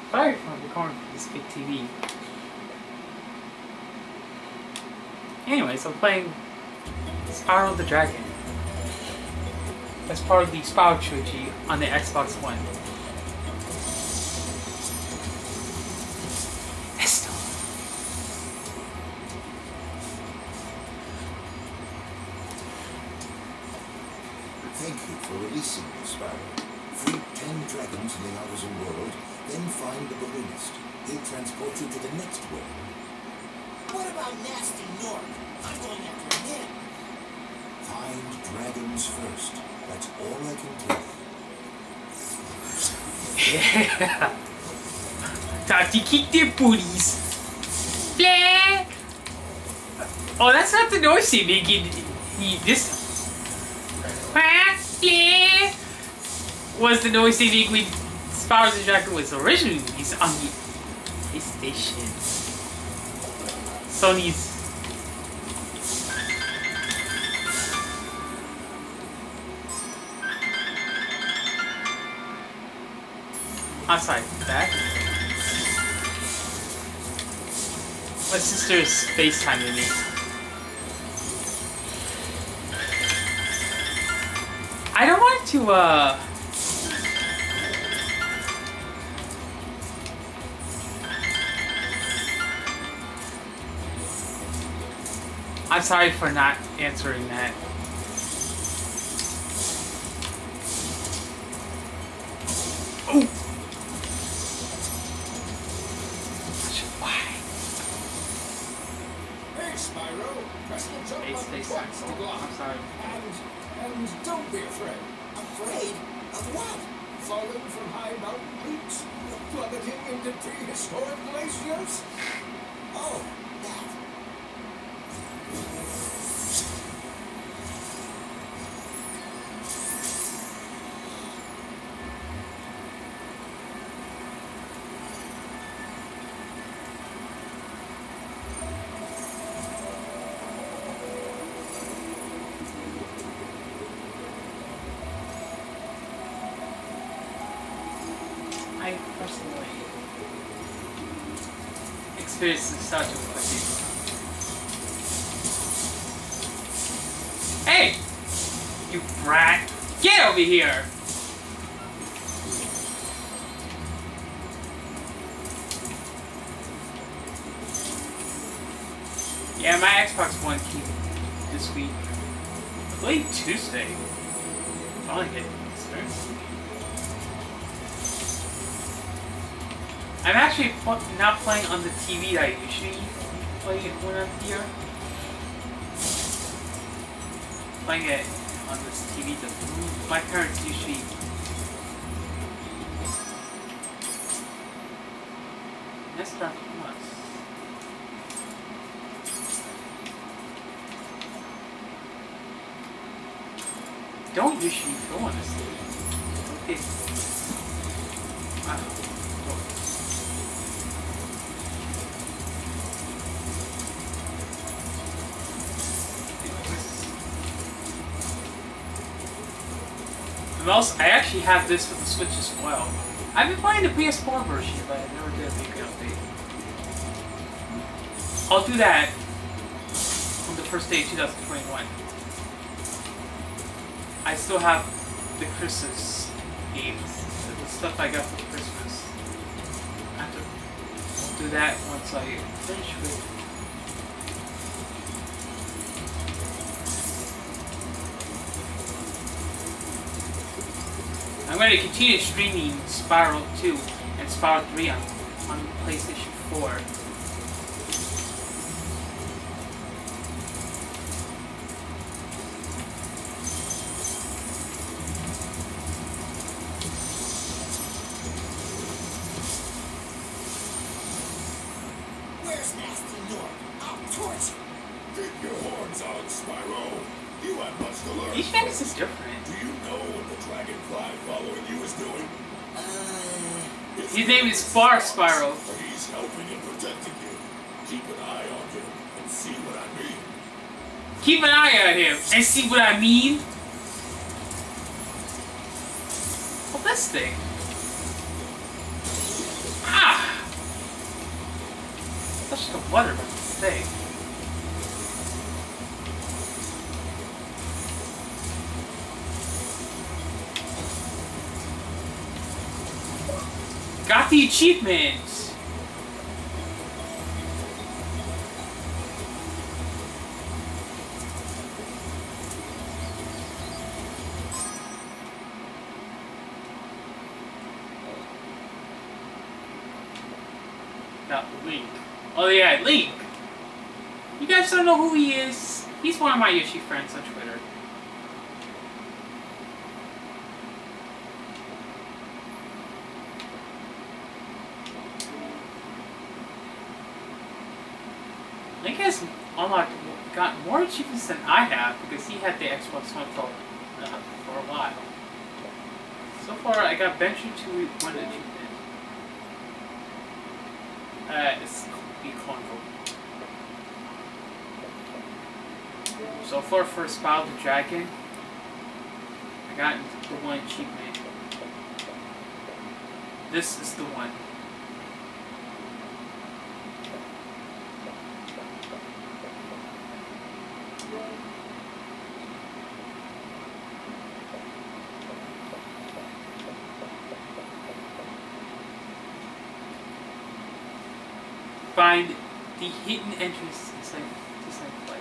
Sorry for recording for this big TV. Anyways, I'm playing Spyro the Dragon as part of the Spyro Trilogy on the Xbox One. Thank you for releasing me, Spyro. Free 10 dragons in the Artisan world, then find the balloonist. He'll transport you to the next world. What about Nasty Nork? I'm going after him. Find dragons first. That's all I can tell you. Yeah. Time to kick their booties. Blah. Oh, that's not the noise they make in this. Was the noise they make when Spyro the Dragon was originally released on the PlayStation. Sony's. I'm sorry, that. My sister is FaceTiming me. I don't want to, I'm sorry for not answering that. Oh! Why? Hey, Spyro. Press the jump button twice to go off. I'm sorry. And don't be afraid. Afraid? Of what? Falling from high mountain peaks? Plummeting into prehistoric glaciers? Oh, that. I personally experienced nostalgia with Hey! You brat! Get over here! Yeah, my Xbox One came this week. Late Tuesday. Finally getting experience. I'm actually not playing on the TV that I usually play it when I'm here. Playing it on this TV that my parents usually. That's not much. Don't usually go on this TV. Okay. I don't know. I actually have this for the Switch as well. I've been playing the PS4 version, but I never did make an update. I'll do that on the first day of 2021. I still have the Christmas games, the stuff I got for Christmas. I have to do that once I finish with. I'm going to continue streaming Spyro 2 and Spyro 3 on PlayStation 4. Where's Nasty Nork? I'll torch you. Keep your horns out, Spyro. You have much to learn. Each Vegas is different. Do you know what the dragonfly following you is doing? His name is Spyro. He's helping and protecting you. Keep an eye on him and see what I mean. Keep an eye on him and see what I mean. Well, this thing. touch the water with this thing. Got the achievements! Not Link. Oh yeah, Link! You guys don't know who he is. He's one of my Yoshi friends on Twitter. Link has got more achievements than I have because he had the Xbox One for a while. So far, I got Benji to one achievement. It's the Convo. So far, for Spyro the Dragon, I got the one achievement. This is the one. Find the hidden entrance to Slime Fight.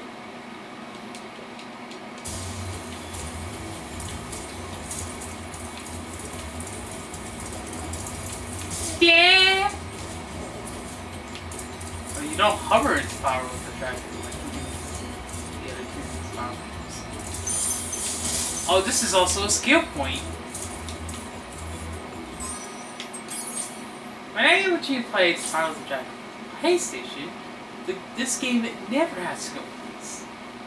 Yeah! Oh, you don't hover in Spyro with the dragon like you do the other two Spyro games. Oh, this is also a skill point. When anyone played Spyro the Dragon PlayStation, this game never had skill points.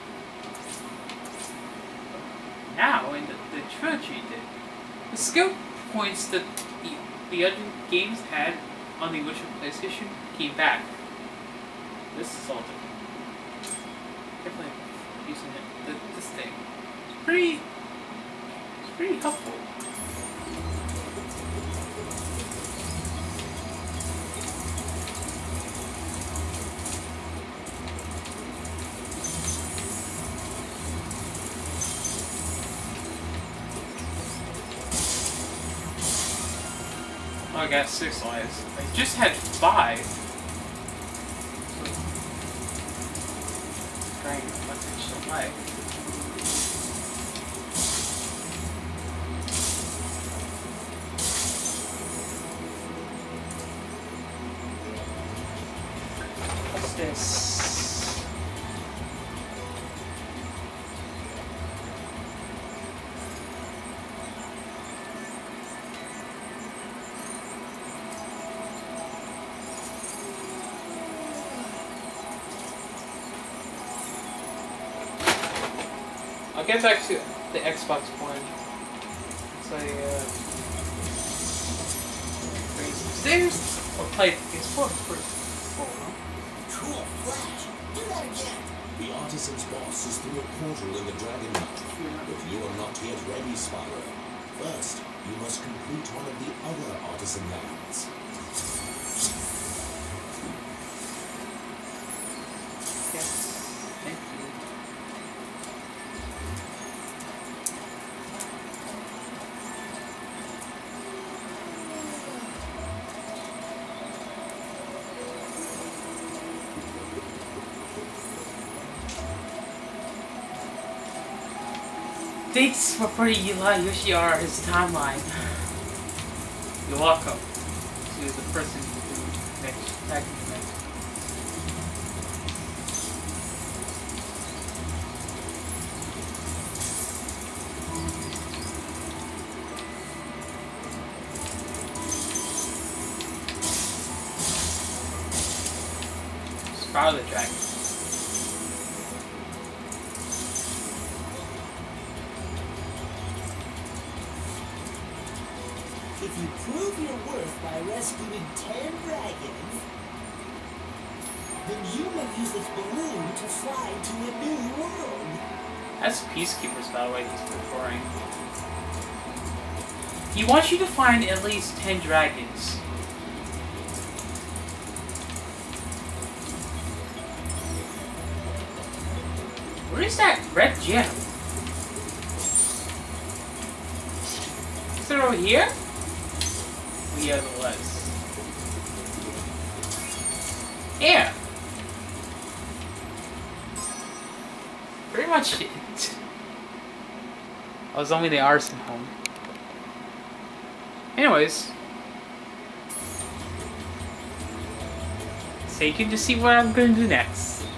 Now, in the trilogy, the skill points that the other games had on the original PlayStation came back. This is all different. Definitely using this thing. It's pretty helpful. I got 6 lives. I just had 5. Trying to finish the life. What's this? I'll get back to the Xbox One. So bring some stairs or play the PS4 first. Cool, Flash. Do that again. The Artisans boss is through a portal in the Dragon Mountain, but you are not yet ready, Spyro. First, you must complete one of the other Artisan lands. Yes, thank you. Thanks for putting Yoshi's timeline. You're welcome to the person who next tagged me next. Spyro the Dragon. If you prove your worth by rescuing 10 dragons, then you will use this balloon to fly to a new world. That's Peacekeepers, by the way, he's referring. He wants you to find at least 10 dragons. Where is that red gem? Is it over here? Oh, yeah, it was. Yeah. Pretty much it. I was only the artisan home. Anyways. Stay tuned to see what I'm going to do next.